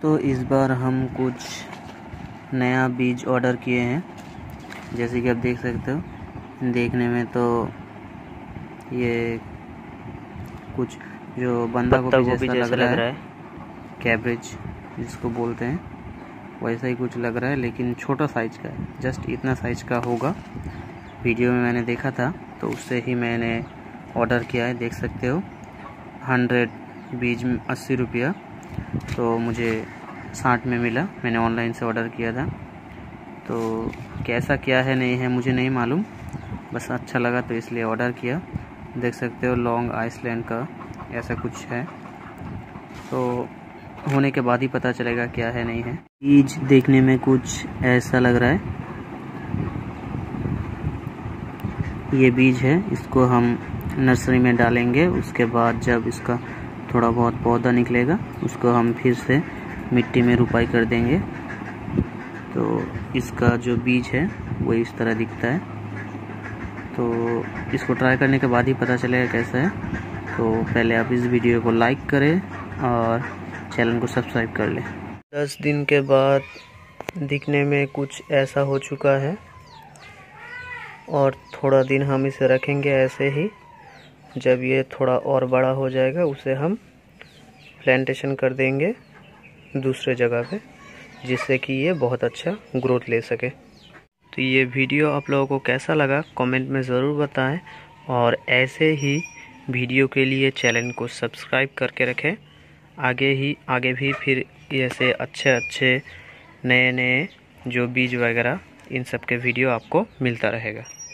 दोस्तों इस बार हम कुछ नया बीज ऑर्डर किए हैं। जैसे कि आप देख सकते हो, देखने में तो ये कुछ जो बंदा गोभी जैसा लग रहा है, कैबेज जिसको बोलते हैं, वैसा ही कुछ लग रहा है, लेकिन छोटा साइज का है। जस्ट इतना साइज का होगा। वीडियो में मैंने देखा था तो उससे ही मैंने ऑर्डर किया है। देख सकते हो 100 बीज 80 रुपया, तो मुझे 60 में मिला। मैंने ऑनलाइन से ऑर्डर किया था, तो कैसा क्या है नहीं है मुझे नहीं मालूम, बस अच्छा लगा तो इसलिए ऑर्डर किया। देख सकते हो लॉन्ग आइसलैंड का ऐसा कुछ है, तो होने के बाद ही पता चलेगा क्या है नहीं है। बीज देखने में कुछ ऐसा लग रहा है। ये बीज है, इसको हम नर्सरी में डालेंगे। उसके बाद जब इसका थोड़ा बहुत पौधा निकलेगा उसको हम फिर से मिट्टी में रुपाई कर देंगे। तो इसका जो बीज है वो इस तरह दिखता है। तो इसको ट्राई करने के बाद ही पता चलेगा कैसा है। तो पहले आप इस वीडियो को लाइक करें और चैनल को सब्सक्राइब कर लें। 10 दिन के बाद दिखने में कुछ ऐसा हो चुका है, और थोड़ा दिन हम इसे रखेंगे ऐसे ही। जब ये थोड़ा और बड़ा हो जाएगा उसे हम प्लांटेशन कर देंगे दूसरे जगह पे, जिससे कि ये बहुत अच्छा ग्रोथ ले सके। तो ये वीडियो आप लोगों को कैसा लगा कमेंट में ज़रूर बताएं, और ऐसे ही वीडियो के लिए चैनल को सब्सक्राइब करके रखें। आगे भी फिर ऐसे अच्छे नए जो बीज वगैरह इन सब के वीडियो आपको मिलता रहेगा।